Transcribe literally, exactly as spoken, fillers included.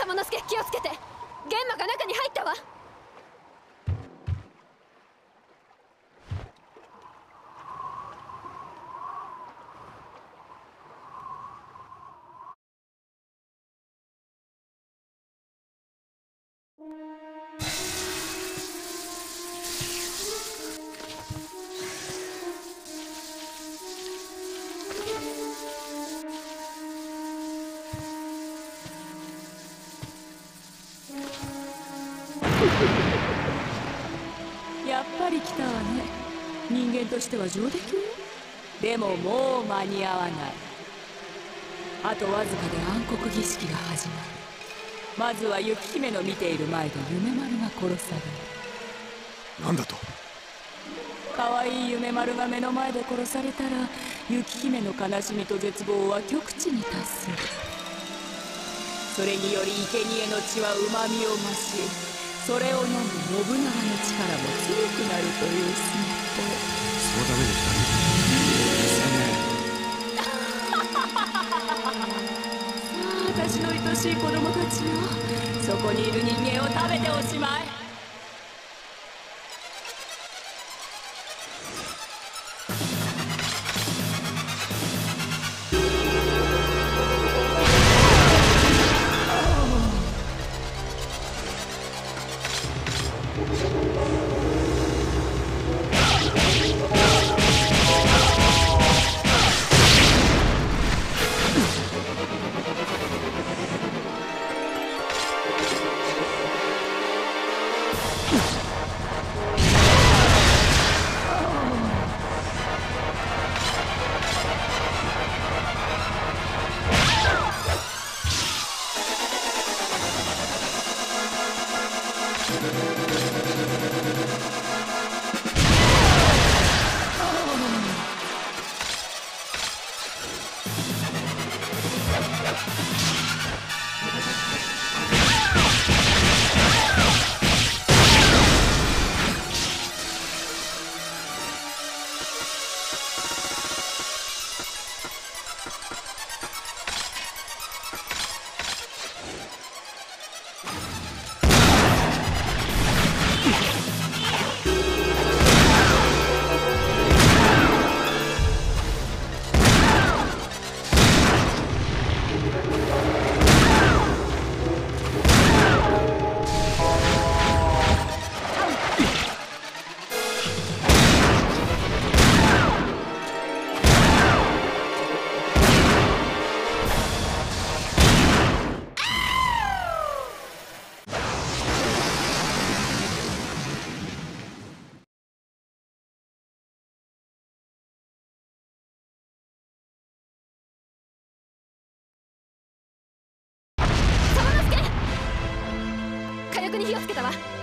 様之助、気をつけて。玄馬が中に入ったわ。 やっぱり来たわね。人間としては上出来よ。でももう間に合わない。あとわずかで暗黒儀式が始まる。まずは雪姫の見ている前で夢丸が殺される。 何だと？ 可愛い夢丸が目の前で殺されたら、雪姫の悲しみと絶望は極地に達する。それにより生贄の血はうまみを増し、それを飲む信長の力も強くなるというスマホ。 そのために来たんですね。 さあ、私の愛しい子供たちよ、そこにいる人間を食べておしまい。 火薬に火をつけたわ。